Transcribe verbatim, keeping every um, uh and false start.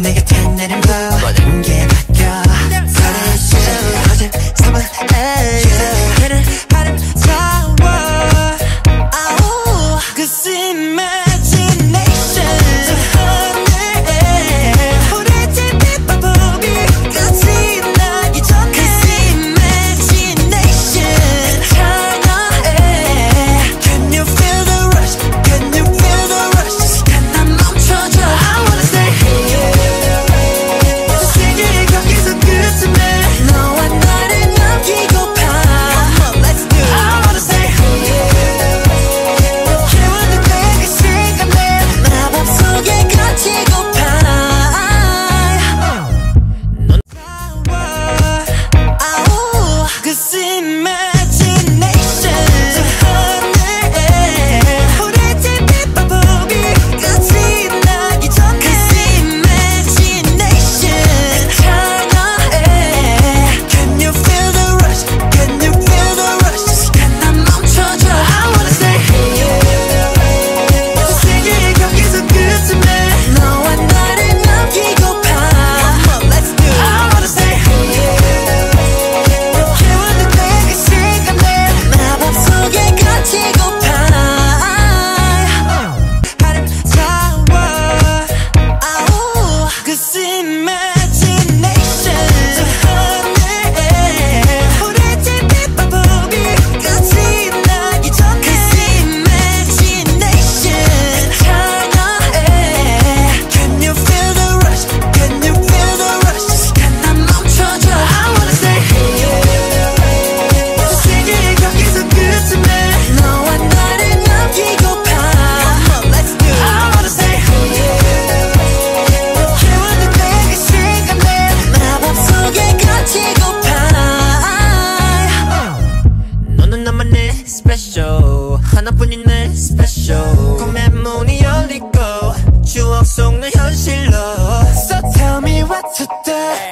내 곁에 내린 거 모든 게 바뀌어 서로의 어제 삶은 걔는 아름다워 Cause imagination 저 하늘에 우리 집이 바보비 끝이 나기 전에 Cause imagination 차가해 Can you feel the rush? Can you feel the rush? 시간 난 멈춰줘 I wanna stay here 세계의 거기서 끝쯤에 너와 나를 남기고파 Come on, let's do it I wanna stay here 채워도 돼 그 시간을 마법 속에 갇히고파 넌 Cause imagination 저 하늘에 우리 집이 바보비 끝이 나기 전에 Cause imagination 차가해 Can you feel the rush? Can you feel the rush? 시간 난 멈춰줘 I wanna stay here 세계의 거기서 끝쯤에 너와 나를 남기고파 Come on, let's do it I wanna stay here 채워도 돼 그 시간을 마법 속에 갇히고파 아름다워 Cause imagination 저 하늘에 우리 집이 바보비 끝이 나기 전에 Cause imagination 차가해 Can you feel the rush? Can you feel the rush? 시간 난 멈춰줘 I wanna stay here 세계의 거기서 끝쯤에 너와 나를 남기고파 Come on, let's do it I wanna stay here 채워도 돼 그 시간을 마법 속에 갇히고파 너는 나만의 special 하나뿐인 내 special 꿈의 문이 열리고 추억 속 내 현실로 So tell me what to do